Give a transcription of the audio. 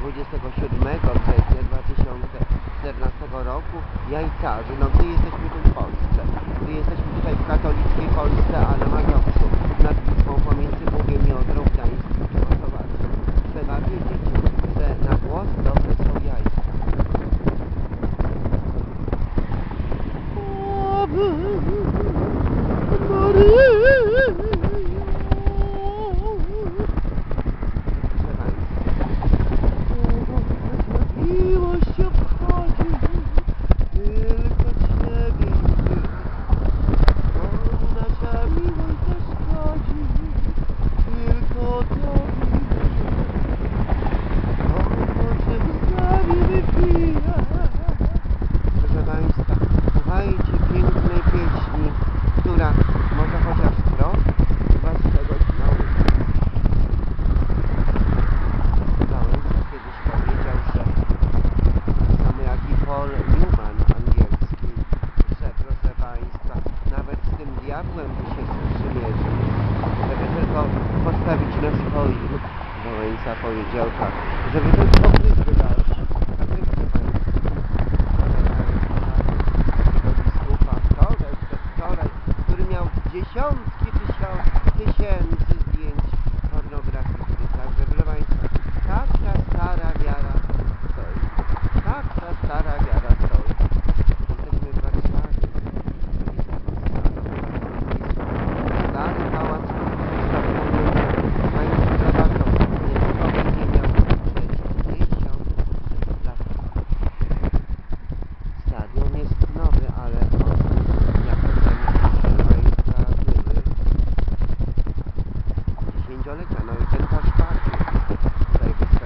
27 września 2014 roku jajcarzy. No gdy jesteśmy tu w Polsce, gdy jesteśmy tutaj w katolickiej Polsce, a na Mazowszu nad Wisłą pomiędzy Bugiem i Odrą Gdańskim Czechosłowacją, trzeba wiedzieć, że na głos dobre są jajka. Miłość obchodzi tylko Ciebie i Ty. Komu nasza miłość zaszkodzi, tylko Tobie i Ty. Komu czym z nami wypija. Proszę Państwa, słuchajcie pięknej pieśni, która może chociaż trochę Was czegoś nauczy. Wałęsa kiedyś powiedział, że samo jak i Paul Newman angielski, że proszę Państwa, nawet z tym diabłem by się sprzymierzył, żeby tylko postawić na swoim. Wałęsa powiedział tak, żeby tylko wybrać. A wy, proszę Państwa, wczoraj, który miał dziesiątki tysięcy zdjęć pornograficznych. Także, proszę Państwa, tak ta stara wiara stoi. Tak ta stara wiara stoi. Jesteśmy w Warszawie. Stary pałac państwa Warszawskiego nie miał 60 lat. Stadion jest nowy, ale jak oceny, proszę Państwa, były 10-lecia. No i ten paszport tutaj